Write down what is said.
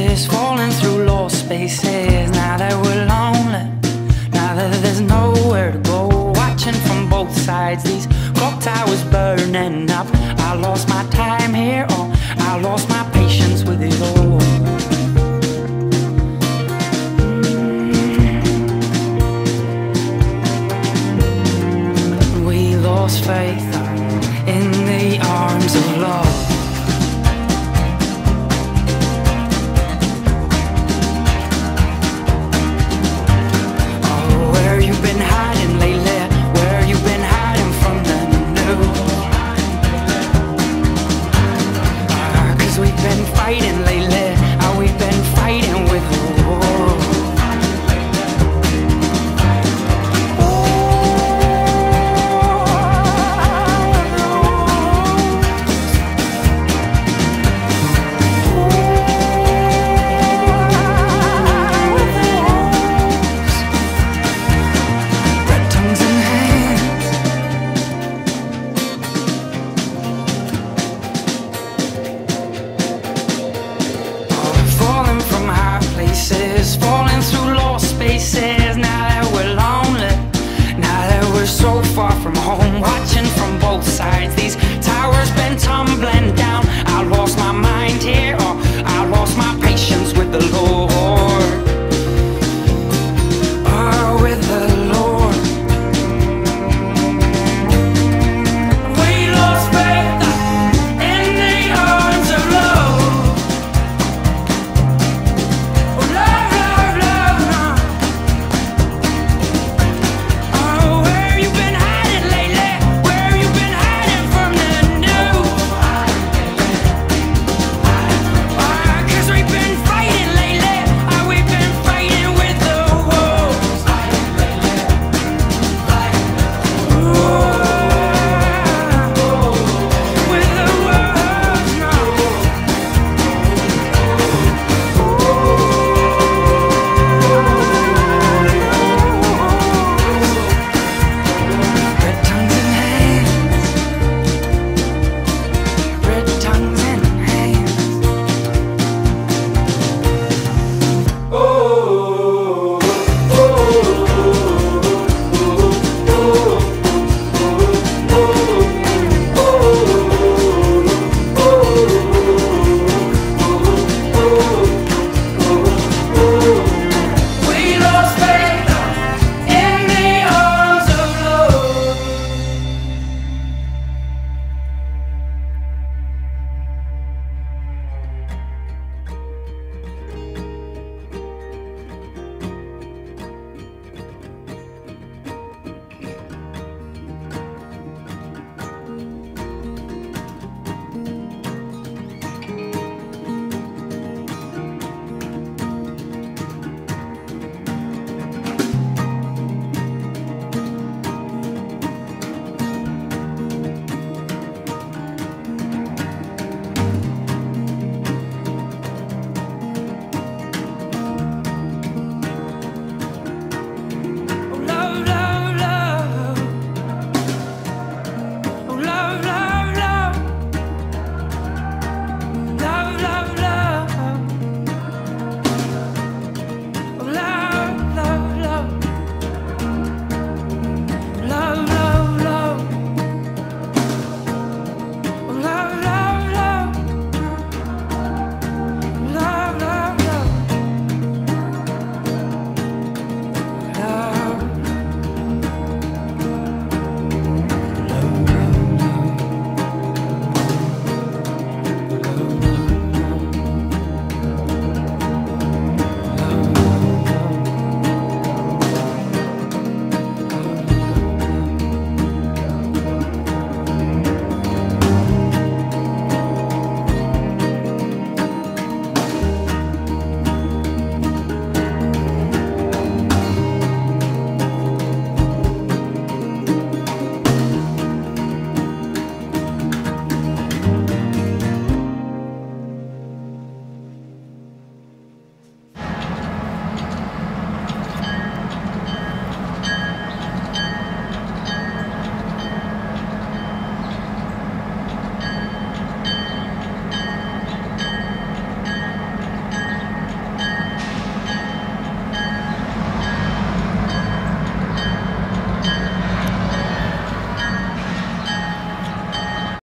places, falling through lost spaces. Now that we're lonely, now that there's nowhere to go, watching from both sides, these clock towers burning up. I lost my time here, oh, I lost my patience with it all. We lost faith in the arms of love. Oh, where you been hiding lately? Where you been hiding from the news? 'Cause we've been fighting lately. We've been fighting with the war. Falling through lost spaces. Now that we're lonely, now that we're so far from home, watching from both sides, these towers been tumbling.